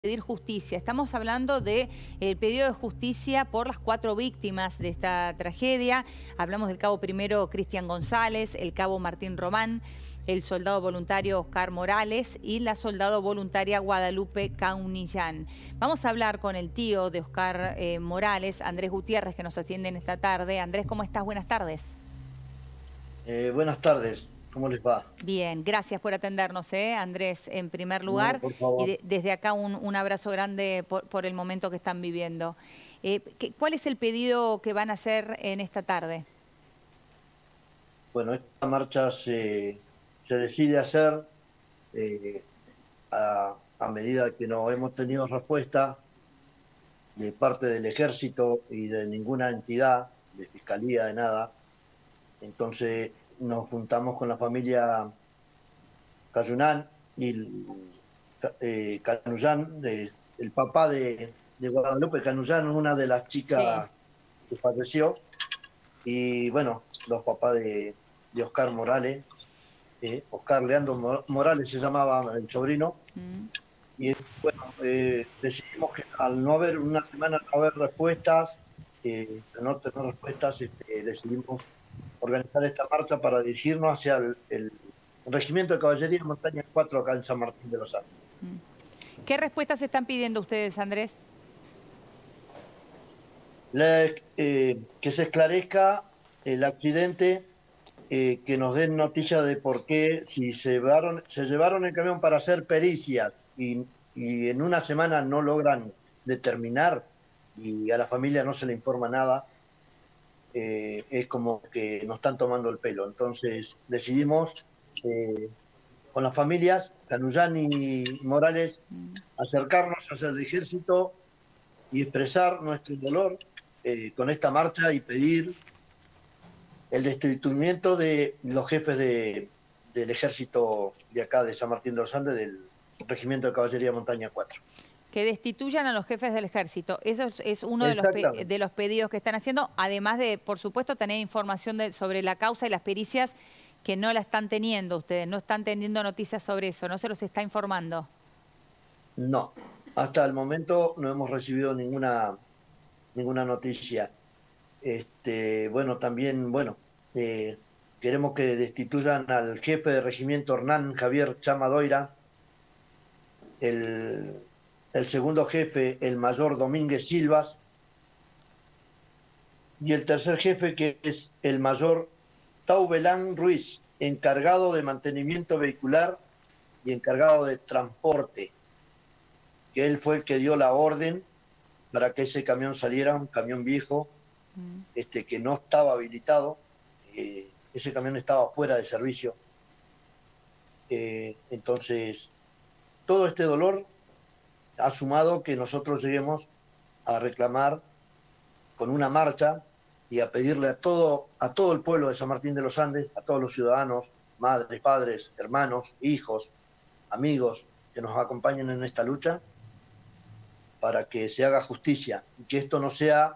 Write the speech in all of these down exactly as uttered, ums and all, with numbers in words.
Pedir justicia. Estamos hablando del pedido de justicia por las cuatro víctimas de esta tragedia. Hablamos del cabo primero Cristian González, el cabo Martín Román, el soldado voluntario Oscar Morales y la soldado voluntaria Guadalupe Caunillán. Vamos a hablar con el tío de Oscar eh, Morales, Andrés Gutiérrez, que nos atiende en esta tarde. Andrés, ¿cómo estás? Buenas tardes. Eh, buenas tardes, ¿cómo les va? Bien, gracias por atendernos, ¿eh? Andrés, en primer lugar. No, por favor. Y de, desde acá un, un abrazo grande por, por el momento que están viviendo. Eh, ¿qué, ¿Cuál es el pedido que van a hacer en esta tarde? Bueno, esta marcha se, se decide hacer eh, a, a medida que no hemos tenido respuesta de parte del Ejército y de ninguna entidad, de Fiscalía, de nada. Entonces nos juntamos con la familia Cayunán y eh, Canullán, de, el papá de, de Guadalupe Canullán, una de las chicas sí. que falleció, y bueno, los papás de, de Oscar Morales, eh, Oscar Leandro Morales se llamaba el sobrino, mm. y bueno, eh, decidimos que al no haber una semana, no haber respuestas, eh, no tener respuestas, este, decidimos organizar esta marcha para dirigirnos hacia el, el Regimiento de Caballería Montaña cuatro acá en San Martín de los Andes. ¿Qué respuestas están pidiendo ustedes, Andrés? La, eh, que se esclarezca el accidente, eh, que nos den noticia de por qué, si se llevaron, se llevaron el camión para hacer pericias y, y en una semana no logran determinar y a la familia no se le informa nada, eh, es como que nos están tomando el pelo. Entonces decidimos eh, con las familias, Canullán y Morales, acercarnos hacia el Ejército y expresar nuestro dolor eh, con esta marcha y pedir el destituimiento de los jefes de, del Ejército de acá, de San Martín de los Andes, del Regimiento de Caballería Montaña cuatro. Que destituyan a los jefes del Ejército. Eso es, es uno de los, pe de los pedidos que están haciendo, además de, por supuesto, tener información de, sobre la causa y las pericias que no la están teniendo ustedes, no están teniendo noticias sobre eso, no se los está informando. No, hasta el momento no hemos recibido ninguna, ninguna noticia. Este, bueno, también, bueno, eh, queremos que destituyan al jefe de regimiento Hernán Javier Chamadoira, el... el segundo jefe, el mayor Domínguez Silvas, y el tercer jefe, que es el mayor Taubelán Ruiz, encargado de mantenimiento vehicular y encargado de transporte, que él fue el que dio la orden para que ese camión saliera, un camión viejo, mm. este, que no estaba habilitado, eh, ese camión estaba fuera de servicio. Eh, entonces, todo este dolor ha sumado que nosotros lleguemos a reclamar con una marcha y a pedirle a todo, a todo el pueblo de San Martín de los Andes, a todos los ciudadanos, madres, padres, hermanos, hijos, amigos, que nos acompañen en esta lucha para que se haga justicia y que esto no sea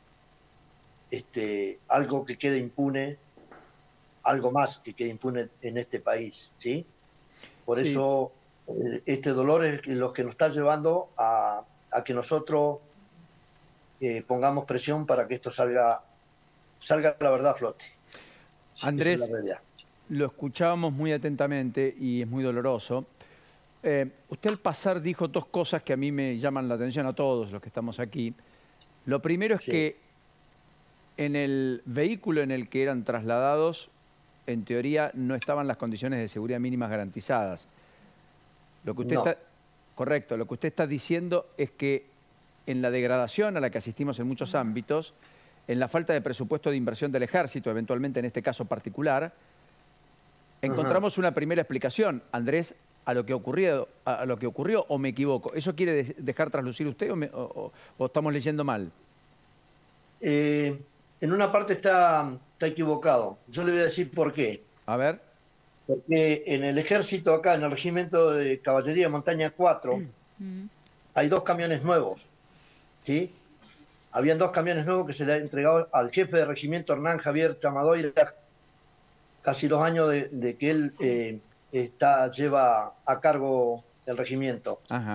este, algo que quede impune, algo más que quede impune en este país, ¿sí? Por sí. eso este dolor es lo que nos está llevando a, a que nosotros eh, pongamos presión para que esto salga, salga la verdad a flote. Andrés, es la lo escuchábamos muy atentamente y es muy doloroso. Eh, usted al pasar dijo dos cosas que a mí me llaman la atención a todos los que estamos aquí. Lo primero es sí. que en el vehículo en el que eran trasladados, en teoría no estaban las condiciones de seguridad mínimas garantizadas. Lo que usted no. está, correcto, lo que usted está diciendo es que en la degradación a la que asistimos en muchos ámbitos, en la falta de presupuesto de inversión del Ejército, eventualmente en este caso particular, encontramos Ajá. una primera explicación, Andrés, a lo que ocurrió, a lo que ocurrió, o me equivoco. ¿Eso quiere de dejar traslucir usted o, me, o, o estamos leyendo mal? Eh, en una parte está, está equivocado. Yo le voy a decir por qué. A ver. Porque en el Ejército, acá en el Regimiento de Caballería Montaña cuatro, mm. hay dos camiones nuevos, ¿sí? Habían dos camiones nuevos que se le ha entregado al jefe de regimiento Hernán Javier Chamadoira, casi dos años de, de que él sí. eh, está, lleva a cargo el regimiento. Ajá.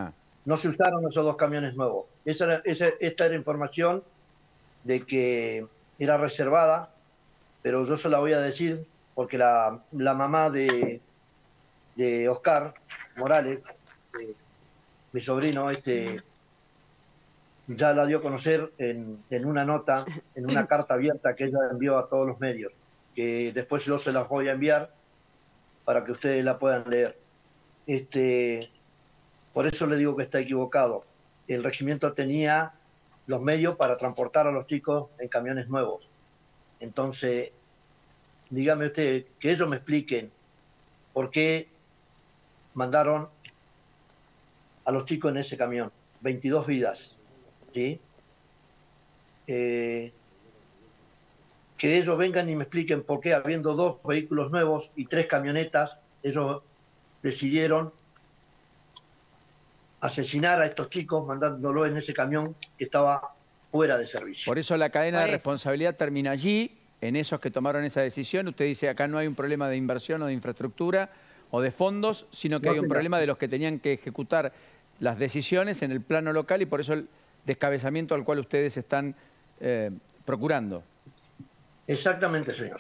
no se usaron esos dos camiones nuevos. Esa, era- esa- esta era información de que era reservada, pero yo se la voy a decir porque la, la mamá de, de Oscar Morales, eh, mi sobrino, este, ya la dio a conocer en, en una nota, en una carta abierta que ella envió a todos los medios, que después yo se las voy a enviar para que ustedes la puedan leer. Este, por eso le digo que está equivocado. El regimiento tenía los medios para transportar a los chicos en camiones nuevos. Entonces, dígame usted, que ellos me expliquen por qué mandaron a los chicos en ese camión. veintidós vidas, ¿sí? Eh, que ellos vengan y me expliquen por qué, habiendo dos vehículos nuevos y tres camionetas, ellos decidieron asesinar a estos chicos mandándolo en ese camión que estaba fuera de servicio. Por eso la cadena Por de eso. responsabilidad termina allí, en esos que tomaron esa decisión. Usted dice, acá no hay un problema de inversión o de infraestructura o de fondos, sino que No, hay un señor. problema de los que tenían que ejecutar las decisiones en el plano local y por eso el descabezamiento al cual ustedes están eh, procurando. Exactamente, señor.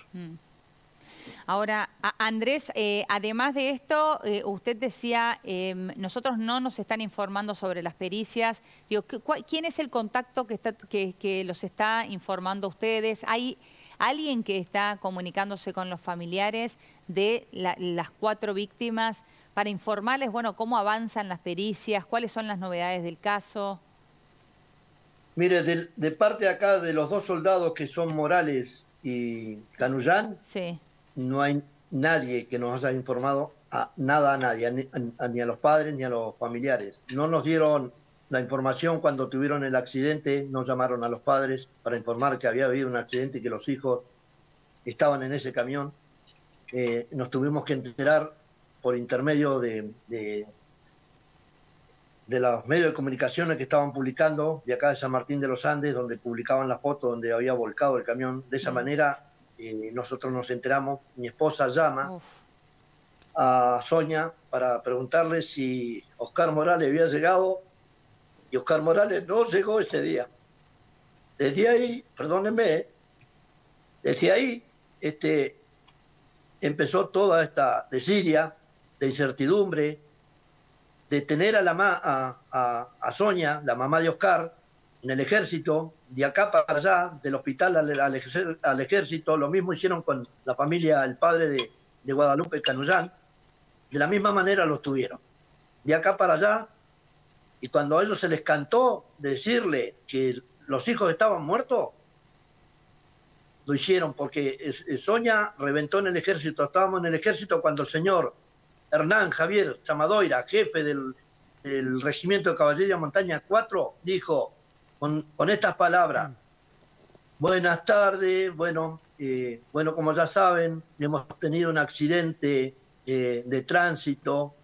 Ahora, a- Andrés, eh, además de esto, eh, usted decía, eh, nosotros no nos están informando sobre las pericias. Digo, ¿qué- cuál- ¿quién es el contacto que, está, que, que los está informando a ustedes? ¿Hay alguien que está comunicándose con los familiares de la- las cuatro víctimas para informarles, bueno, cómo avanzan las pericias, cuáles son las novedades del caso? Mire, de, de parte acá de los dos soldados que son Morales y Canullán, Sí. no hay nadie que nos haya informado a nada a nadie, a ni, a- ni a los padres ni a los familiares. No nos dieron la información cuando tuvieron el accidente, no llamaron a los padres para informar que había habido un accidente y que los hijos estaban en ese camión. Eh, nos tuvimos que enterar por intermedio de, de, de los medios de comunicación que estaban publicando de acá de San Martín de los Andes, donde publicaban la foto donde había volcado el camión. De esa Mm. manera eh, nosotros nos enteramos. Mi esposa llama Uf. a Sonia para preguntarle si Oscar Morales había llegado, y Oscar Morales no llegó ese día. Desde ahí, perdónenme, desde ahí este, empezó toda esta desidia, de incertidumbre, de tener a, la ma a, a, a Sonia, la mamá de Oscar, en el ejército, de acá para allá, del hospital al, al, ejer al ejército. Lo mismo hicieron con la familia, el padre de, de Guadalupe Canullán. De la misma manera los tuvieron, de acá para allá. Y cuando a ellos se les cantó decirle que los hijos estaban muertos, lo hicieron, porque Sonia reventó en el ejército. Estábamos en el ejército cuando el señor Hernán Javier Chamadoira, jefe del, del Regimiento de Caballería Montaña cuatro, dijo con, con estas palabras: buenas tardes, bueno, eh, bueno, como ya saben, hemos tenido un accidente eh, de tránsito.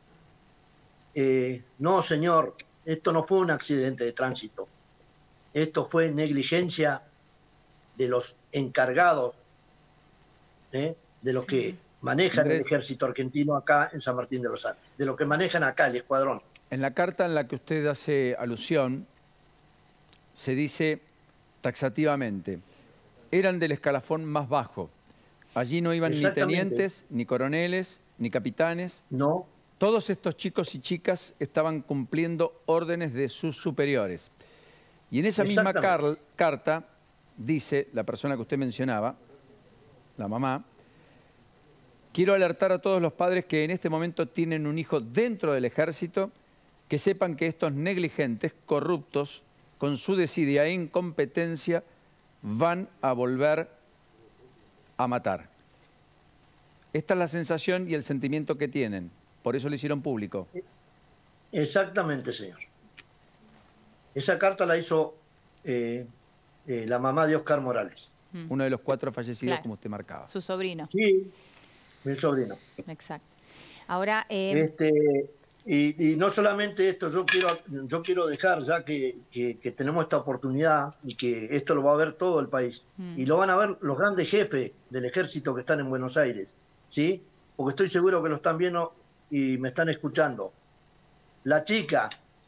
Eh, no, señor, esto no fue un accidente de tránsito, esto fue negligencia de los encargados, ¿eh? de los que manejan Andrés, el ejército argentino acá en San Martín de los Andes, de los que manejan acá el escuadrón. En la carta en la que usted hace alusión, se dice taxativamente, eran del escalafón más bajo. Allí no iban ni tenientes, ni coroneles, ni capitanes. No. Todos estos chicos y chicas estaban cumpliendo órdenes de sus superiores. Y en esa misma car carta dice la persona que usted mencionaba, la mamá: quiero alertar a todos los padres que en este momento tienen un hijo dentro del ejército, que sepan que estos negligentes, corruptos, con su desidia e incompetencia, van a volver a matar. Esta es la sensación y el sentimiento que tienen. Por eso lo hicieron público. Exactamente, señor. Esa carta la hizo eh, eh, la mamá de Oscar Morales. Uno de los cuatro fallecidos, Claro. como usted marcaba. Su sobrino. Sí, mi sobrino. Exacto. Ahora, eh, Este, y, y no solamente esto, yo quiero, yo quiero dejar ya que, que, que tenemos esta oportunidad y que esto lo va a ver todo el país. Mm. Y lo van a ver los grandes jefes del ejército que están en Buenos Aires, ¿sí? Porque estoy seguro que lo están viendo y me están escuchando. La chica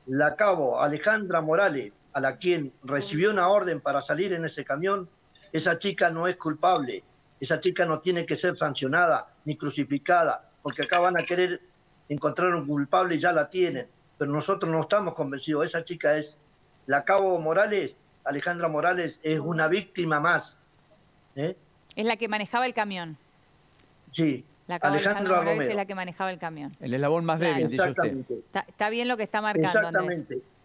la cabo Alejandra Morales, a la quien recibió una orden para salir en ese camión, esa chica no es culpable. Esa chica no tiene que ser sancionada ni crucificada, porque acá van a querer encontrar un culpable y ya la tienen. Pero nosotros no estamos convencidos. Esa chica es, la cabo Morales, Alejandra Morales, es una víctima más. ¿Eh? Es la que manejaba el camión. Sí. La cabo Alejandra Alejandra Morales Romero es la que manejaba el camión. El eslabón más débil, dice usted. Está, está bien lo que está marcando, Exactamente. Andrés.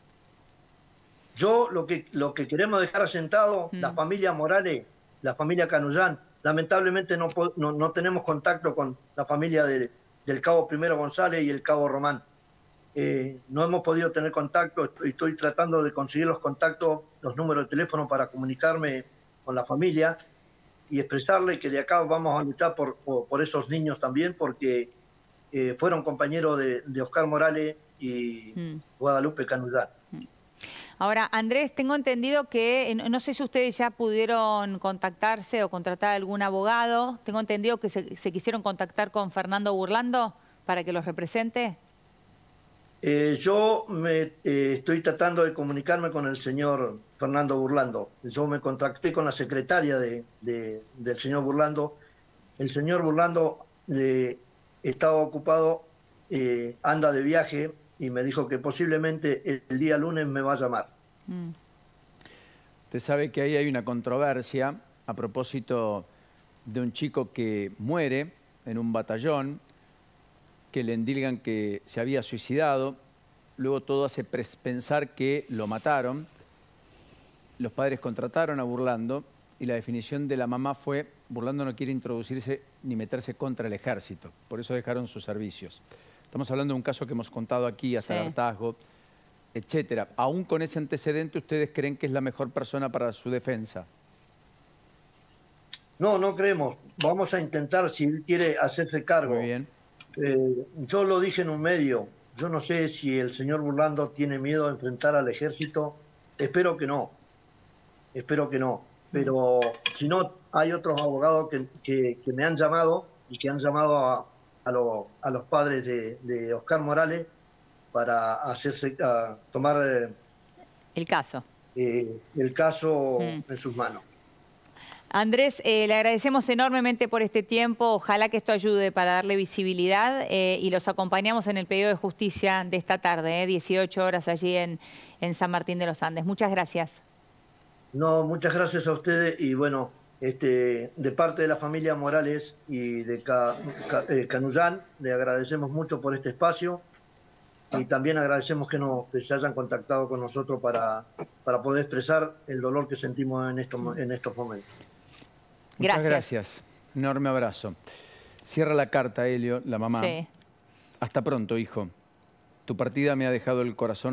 Yo lo que, lo que queremos dejar asentado, mm. la familia Morales, la familia Canullán, lamentablemente no, no, no tenemos contacto con la familia de, del cabo Primero González y el cabo Román. Eh, no hemos podido tener contacto, estoy, estoy tratando de conseguir los contactos, los números de teléfono para comunicarme con la familia y expresarle que de acá vamos a luchar por, por, por esos niños también, porque eh, fueron compañeros de, de Oscar Morales y mm. Guadalupe Canullán. Mm. Ahora, Andrés, tengo entendido que, no sé si ustedes ya pudieron contactarse o contratar a algún abogado. Tengo entendido que se, se quisieron contactar con Fernando Burlando para que los represente. Eh, yo me, eh, estoy tratando de comunicarme con el señor Fernando Burlando. Yo me contacté con la secretaria de, de, del señor Burlando. El señor Burlando eh, estaba ocupado, eh, anda de viaje, y me dijo que posiblemente el día lunes me va a llamar. Mm. Usted sabe que ahí hay una controversia a propósito de un chico que muere en un batallón, que le endilgan que se había suicidado, luego todo hace pensar que lo mataron. Los padres contrataron a Burlando y la definición de la mamá fue: Burlando no quiere introducirse ni meterse contra el ejército, por eso dejaron sus servicios. Estamos hablando de un caso que hemos contado aquí, hasta sí. el hartazgo, etcétera. Aún con ese antecedente, ¿ustedes creen que es la mejor persona para su defensa? No, no creemos. Vamos a intentar, si él quiere hacerse cargo. Muy bien. Eh, yo lo dije en un medio. Yo no sé si el señor Burlando tiene miedo a enfrentar al ejército. Espero que no. Espero que no. Pero si no, hay otros abogados que, que, que me han llamado y que han llamado a... A, lo, a los padres de, de Oscar Morales para hacerse a tomar eh, el caso eh, el caso mm. en sus manos. Andrés, eh, le agradecemos enormemente por este tiempo. Ojalá que esto ayude para darle visibilidad eh, y los acompañamos en el pedido de justicia de esta tarde, eh, dieciocho horas allí en, en San Martín de los Andes. Muchas gracias. No, muchas gracias a ustedes y bueno, Este, de parte de la familia Morales y de Ca, Ca, eh, Canullán, le agradecemos mucho por este espacio y también agradecemos que, no, que se hayan contactado con nosotros para, para poder expresar el dolor que sentimos en estos, en estos momentos. Muchas gracias. gracias. Enorme abrazo. Cierra la carta, Helio, la mamá. Sí. Hasta pronto, hijo. Tu partida me ha dejado el corazón